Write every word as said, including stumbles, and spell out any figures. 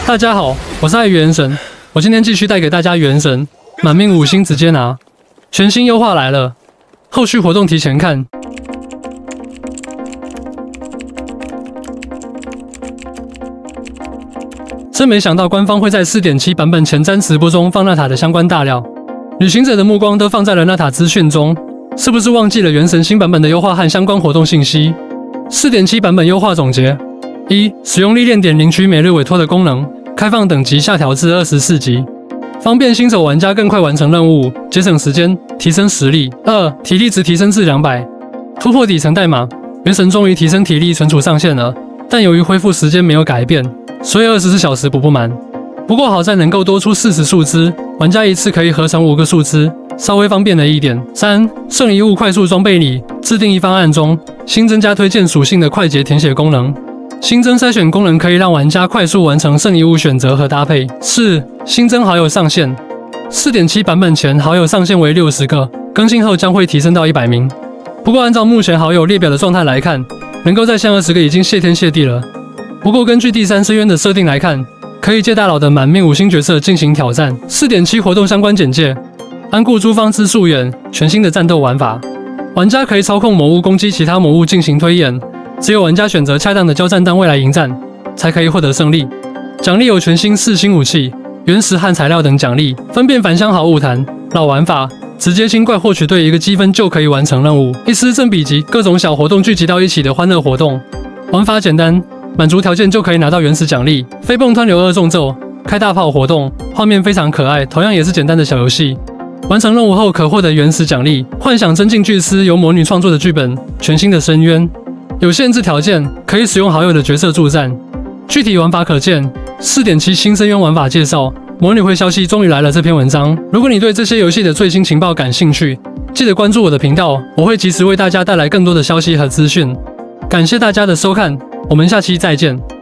大家好，我是爱原神，我今天继续带给大家原神满命五星直接拿，全新优化来了，后续活动提前看。真没想到官方会在 四点七 版本前瞻直播中放纳塔的相关大料，旅行者的目光都放在了纳塔资讯中，是不是忘记了原神新版本的优化和相关活动信息？ 四点七 版本优化总结：一、使用历练点领取每日委托的功能，开放等级下调至二十四级，方便新手玩家更快完成任务，节省时间，提升实力。二、体力值提升至两百，突破底层代码，原神终于提升体力存储上限了，但由于恢复时间没有改变，所以二十四小时补不满。不过好在能够多出四十树枝，玩家一次可以合成五个树枝，稍微方便了一点。三、圣遗物快速装备里，制定一方案中新增加推荐属性的快捷填写功能。 新增筛选功能可以让玩家快速完成圣遗物选择和搭配。四、新增好友上限 ，四点七 版本前好友上限为六十个，更新后将会提升到一百名。不过按照目前好友列表的状态来看，能够再限二十个已经谢天谢地了。不过根据第三深渊的设定来看，可以借大佬的满命五星角色进行挑战。四点七 活动相关简介：安固诸方之溯源，全新的战斗玩法，玩家可以操控魔物攻击其他魔物进行推演。 只有玩家选择恰当的交战单位来迎战，才可以获得胜利。奖励有全新四星武器、原石和材料等奖励，分辨返乡好物谈。老玩法，直接清怪获取对一个积分就可以完成任务。一丝正比级，各种小活动聚集到一起的欢乐活动。玩法简单，满足条件就可以拿到原始奖励。飞蹦湍流二重奏，开大炮活动，画面非常可爱，同样也是简单的小游戏。完成任务后可获得原始奖励。幻想真境巨丝由魔女创作的剧本，全新的深渊。 有限制条件，可以使用好友的角色助战。具体玩法可见 四点七 新深渊玩法介绍。魔女会消息终于来了这篇文章。如果你对这些游戏的最新情报感兴趣，记得关注我的频道，我会及时为大家带来更多的消息和资讯。感谢大家的收看，我们下期再见。